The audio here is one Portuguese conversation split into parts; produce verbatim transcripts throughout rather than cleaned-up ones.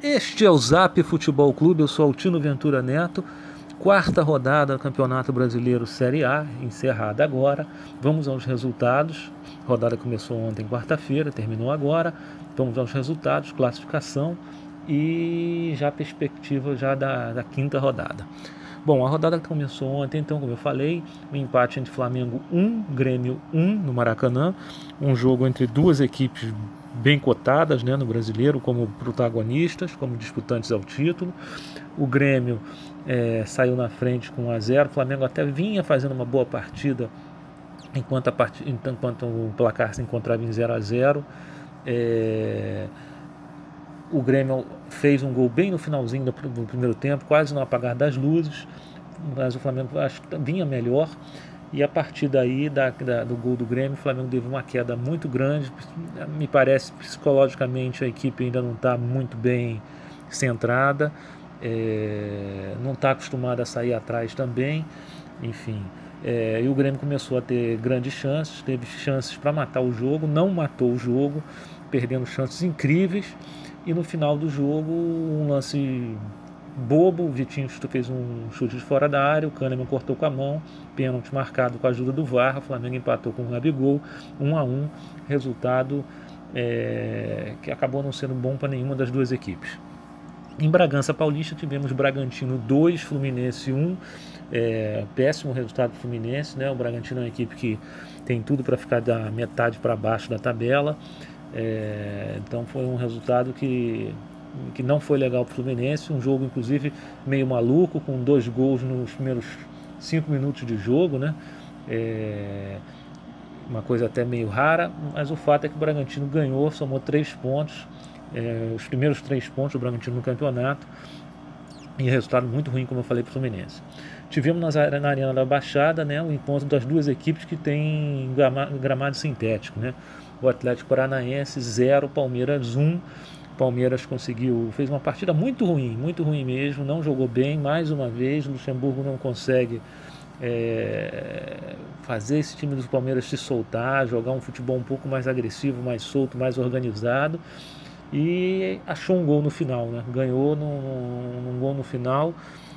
Este é o Zap Futebol Clube, eu sou Altino Ventura Neto, quarta rodada do Campeonato Brasileiro Série A, encerrada agora. Vamos aos resultados, a rodada começou ontem, quarta-feira, terminou agora. Vamos aos resultados, classificação e já a perspectiva já da, da quinta rodada. Bom, a rodada que começou ontem, então, como eu falei, um empate entre Flamengo um, Grêmio um no Maracanã, um jogo entre duas equipes bem cotadas, né, no Brasileiro, como protagonistas, como disputantes ao título. O Grêmio é, saiu na frente com um a zero, o Flamengo até vinha fazendo uma boa partida, enquanto, a part... enquanto o placar se encontrava em zero a zero. É... O Grêmio fez um gol bem no finalzinho do primeiro tempo, quase no apagar das luzes, mas o Flamengo acho que vinha melhor. E a partir daí, da, da, do gol do Grêmio, o Flamengo teve uma queda muito grande. Me parece, psicologicamente, a equipe ainda não está muito bem centrada, é, não está acostumada a sair atrás também, enfim. É, e o Grêmio começou a ter grandes chances, teve chances para matar o jogo, não matou o jogo, perdendo chances incríveis. E no final do jogo, um lance bobo, o Vitinho fez um chute de fora da área, o Kahneman cortou com a mão, pênalti marcado com a ajuda do V A R, o Flamengo empatou com o Gabigol, um a um, resultado é, que acabou não sendo bom para nenhuma das duas equipes. Em Bragança Paulista tivemos Bragantino dois, Fluminense um, é, péssimo resultado do Fluminense, né? O Bragantino é uma equipe que tem tudo para ficar da metade para baixo da tabela. É, então foi um resultado que, que não foi legal para o Fluminense, um jogo inclusive meio maluco, com dois gols nos primeiros cinco minutos de jogo, né? É, uma coisa até meio rara, mas o fato é que o Bragantino ganhou, somou três pontos, é, os primeiros três pontos do Bragantino no campeonato, e resultado muito ruim, como eu falei, para o Fluminense. Tivemos na, na Arena da Baixada, né, o encontro das duas equipes que têm gramado, gramado sintético, né? O Atlético Paranaense zero, Palmeiras um. Palmeiras conseguiu, fez uma partida muito ruim, muito ruim mesmo, não jogou bem, mais uma vez. O Luxemburgo não consegue é, fazer esse time do Palmeiras se soltar, jogar um futebol um pouco mais agressivo, mais solto, mais organizado. E achou um gol no final, né? Ganhou num, num gol no final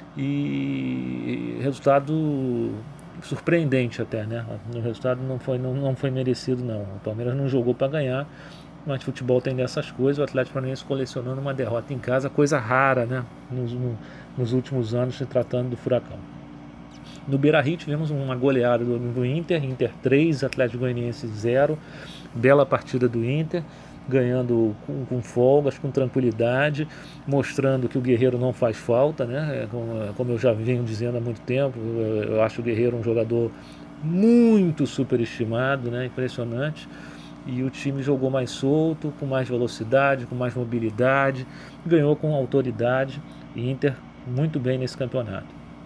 e resultado surpreendente até, né? O resultado não foi, não, não foi merecido, não. O Palmeiras não jogou para ganhar, mas futebol tem dessas coisas. O Atlético Paranaense colecionando uma derrota em casa, coisa rara, né? Nos, no, nos últimos anos, se tratando do Furacão. No Beira-Rio tivemos uma goleada do, do Inter, Inter três, Atlético Goianiense zero. Bela partida do Inter, ganhando com, com folgas, com tranquilidade, mostrando que o Guerreiro não faz falta, né? Como, como eu já venho dizendo há muito tempo, eu, eu acho o Guerreiro um jogador muito superestimado, né? Impressionante. E o time jogou mais solto, com mais velocidade, com mais mobilidade, ganhou com autoridade. E Inter muito bem nesse campeonato.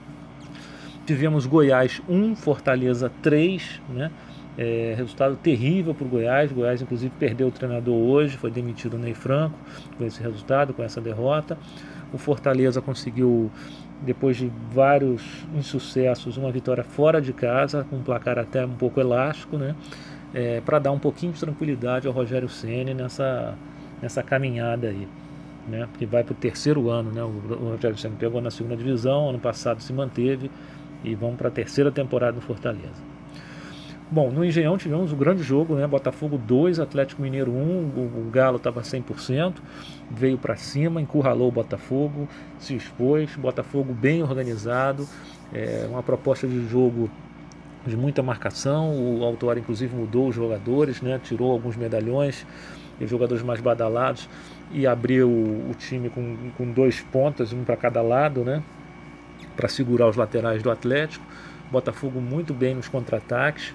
Tivemos Goiás um, Fortaleza três, né? É, resultado terrível para o Goiás. Goiás inclusive perdeu o treinador hoje, foi demitido o Ney Franco com esse resultado, com essa derrota. O Fortaleza conseguiu, depois de vários insucessos, uma vitória fora de casa, com um placar até um pouco elástico, né? É, para dar um pouquinho de tranquilidade ao Rogério Ceni nessa, nessa caminhada aí, né? Que vai para o terceiro ano, né? O, o Rogério Ceni pegou na segunda divisão, ano passado se manteve e vamos para a terceira temporada do Fortaleza. Bom, no Engenhão tivemos um grande jogo, né? Botafogo dois, Atlético Mineiro um, o, o Galo estava cem por cento, veio para cima, encurralou o Botafogo, se expôs, Botafogo bem organizado, é, uma proposta de jogo de muita marcação, o Autuori inclusive mudou os jogadores, né? Tirou alguns medalhões, os jogadores mais badalados, e abriu o, o time com, com dois pontas, um para cada lado, né? Para segurar os laterais do Atlético. Botafogo muito bem nos contra-ataques,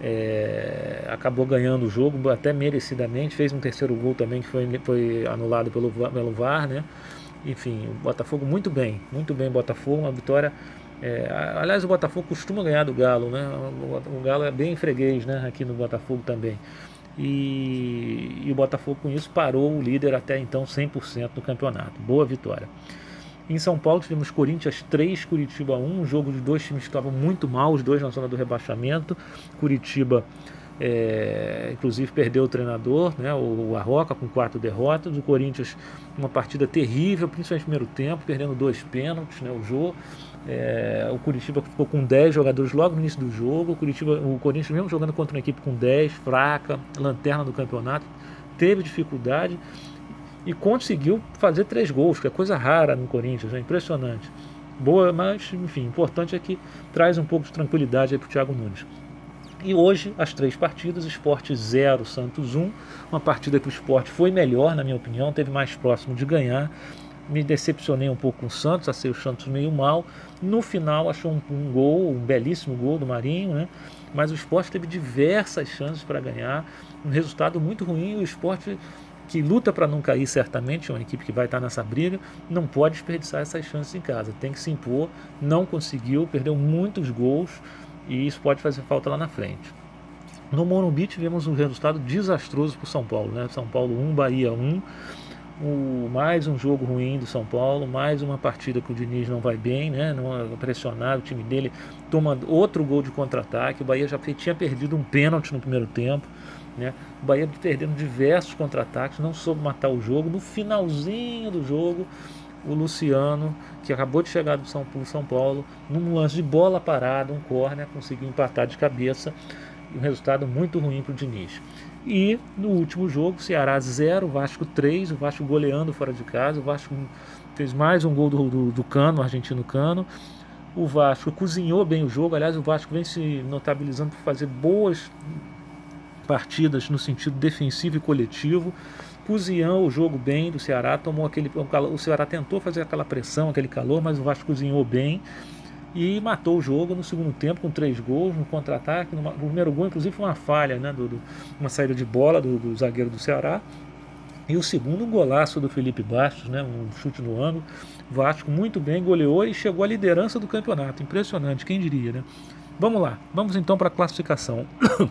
é, acabou ganhando o jogo até merecidamente, fez um terceiro gol também que foi, foi anulado pelo, pelo V A R, né? Enfim, o Botafogo muito bem, muito bem Botafogo, uma vitória, é, aliás o Botafogo costuma ganhar do Galo, né? O, o Galo é bem freguês, né? Aqui no Botafogo também, e, e o Botafogo com isso parou o líder até então cem por cento do campeonato, boa vitória. Em São Paulo tivemos Corinthians três, Curitiba um, um jogo de dois times que estavam muito mal, os dois na zona do rebaixamento. Curitiba É, inclusive perdeu o treinador, né, o Arroca, com quatro derrotas. O Corinthians, uma partida terrível, principalmente no primeiro tempo, perdendo dois pênaltis, né, o jogo. É, o Curitiba ficou com dez jogadores logo no início do jogo. O, Curitiba, o Corinthians, mesmo jogando contra uma equipe com dez, fraca, lanterna do campeonato, teve dificuldade e conseguiu fazer três gols, que é coisa rara no Corinthians, é impressionante. Boa, mas enfim, importante é que traz um pouco de tranquilidade para o Thiago Nunes. E hoje, as três partidas, Sport zero, Santos um, uma partida que o Sport foi melhor, na minha opinião, teve mais próximo de ganhar. Me decepcionei um pouco com o Santos, achei o Santos meio mal. No final, achou um, um gol, um belíssimo gol do Marinho, né? Mas o Sport teve diversas chances para ganhar, um resultado muito ruim. O Sport, que luta para não cair certamente, é uma equipe que vai estar nessa briga, não pode desperdiçar essas chances em casa, tem que se impor, não conseguiu, perdeu muitos gols, e isso pode fazer falta lá na frente. No Morumbi tivemos um resultado desastroso para o São Paulo, né? São Paulo um, Bahia um, o, mais um jogo ruim do São Paulo, mais uma partida que o Diniz não vai bem, né? Não é pressionado, o time dele toma outro gol de contra-ataque. O Bahia já tinha perdido um pênalti no primeiro tempo, né? O Bahia perdendo diversos contra-ataques, não soube matar o jogo. No finalzinho do jogo, o Luciano, que acabou de chegar do São, São Paulo, num lance de bola parada, um córner, conseguiu empatar de cabeça. Um resultado muito ruim para o Diniz. E no último jogo, Ceará zero, Vasco três, o Vasco goleando fora de casa. O Vasco fez mais um gol do, do, do Cano, o argentino Cano. O Vasco cozinhou bem o jogo. Aliás, o Vasco vem se notabilizando por fazer boas partidas no sentido defensivo e coletivo. Cozinhou o jogo bem do Ceará, tomou aquele, o Ceará tentou fazer aquela pressão, aquele calor, mas o Vasco cozinhou bem e matou o jogo no segundo tempo com três gols no contra-ataque. O primeiro gol, inclusive, foi uma falha, né, do, do, uma saída de bola do, do zagueiro do Ceará. E o segundo, um golaço do Felipe Bastos, né, um chute no ângulo. O Vasco muito bem, goleou e chegou à liderança do campeonato. Impressionante, quem diria, né? Vamos lá, vamos então para a classificação.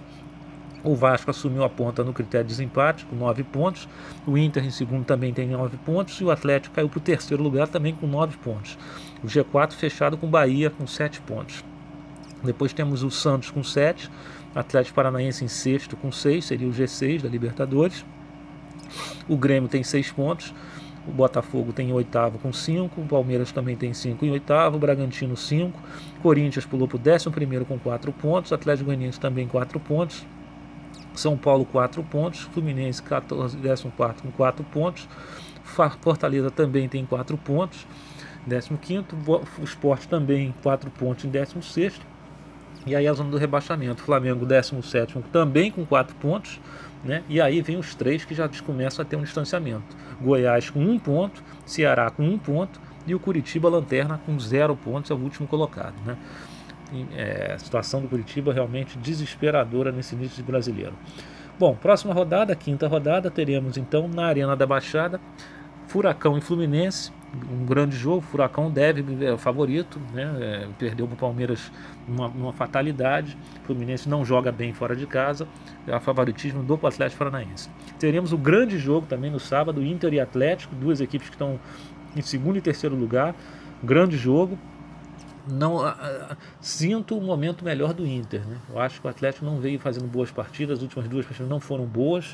O Vasco assumiu a ponta no critério de desempate, com nove pontos. O Inter em segundo também tem nove pontos. E o Atlético caiu para o terceiro lugar também com nove pontos. O G quatro fechado com o Bahia com sete pontos. Depois temos o Santos com sete. Atlético Paranaense em sexto com seis, seria o G seis da Libertadores. O Grêmio tem seis pontos. O Botafogo tem em oitavo com cinco. O Palmeiras também tem cinco em oitavo. O Bragantino cinco. Corinthians pulou para o décimo primeiro com quatro pontos. Atlético Goianiense também quatro pontos. São Paulo quatro pontos, Fluminense quatorze, décimo quarto com quatro pontos, Fortaleza também tem quatro pontos, décimo quinto, o Sport também quatro pontos em décimo sexto, e aí a zona do rebaixamento, Flamengo décimo sétimo também com quatro pontos, né? E aí vem os três que já começam a ter um distanciamento, Goiás com um ponto, Ceará com um ponto e o Curitiba Lanterna com zero pontos, é o último colocado, né? É, a situação do Curitiba realmente desesperadora nesse início de brasileiro. Bom, próxima rodada, quinta rodada, teremos então na Arena da Baixada, Furacão e Fluminense, um grande jogo. Furacão deve é o favorito, né? É, perdeu para o Palmeiras numa, numa fatalidade. Fluminense não joga bem fora de casa, é o favoritismo do Atlético Paranaense. Teremos o grande jogo também no sábado, Inter e Atlético, duas equipes que estão em segundo e terceiro lugar, grande jogo. Não a, a, sinto o momento melhor do Inter, né? Eu acho que o Atlético não veio fazendo boas partidas, as últimas duas partidas não foram boas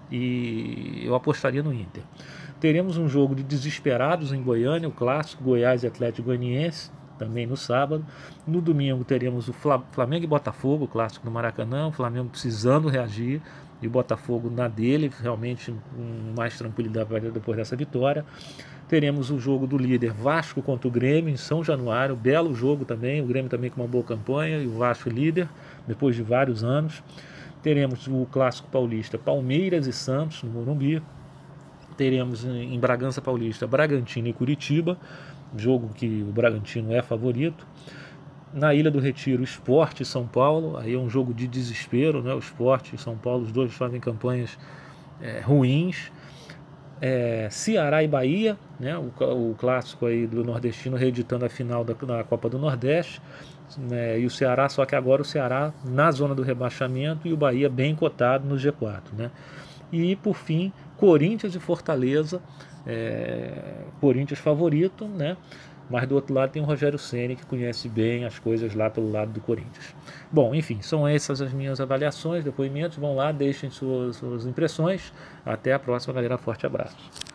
e eu apostaria no Inter. Teremos um jogo de desesperados em Goiânia, o clássico Goiás e Atlético Goianiense, também no sábado. No domingo teremos o Flamengo e Botafogo, o clássico no Maracanã, o Flamengo precisando reagir e o Botafogo na dele, realmente com mais tranquilidade depois dessa vitória. Teremos o jogo do líder Vasco contra o Grêmio em São Januário, belo jogo também, o Grêmio também com uma boa campanha e o Vasco líder, depois de vários anos. Teremos o clássico paulista Palmeiras e Santos no Morumbi. Teremos em Bragança Paulista Bragantino e Curitiba, jogo que o Bragantino é favorito. Na Ilha do Retiro, Sport e São Paulo, aí é um jogo de desespero, né? O Sport e São Paulo, os dois fazem campanhas é, ruins. É, Ceará e Bahia, né, o, o clássico aí do nordestino reeditando a final da, da Copa do Nordeste, né, e o Ceará, só que agora o Ceará na zona do rebaixamento e o Bahia bem cotado no G quatro, né? E por fim, Corinthians e Fortaleza, é, Corinthians favorito, né? mas do outro lado tem o Rogério Ceni, que conhece bem as coisas lá pelo lado do Corinthians. Bom, enfim, são essas as minhas avaliações, depoimentos. Vão lá, deixem suas, suas impressões. Até a próxima, galera. Forte abraço.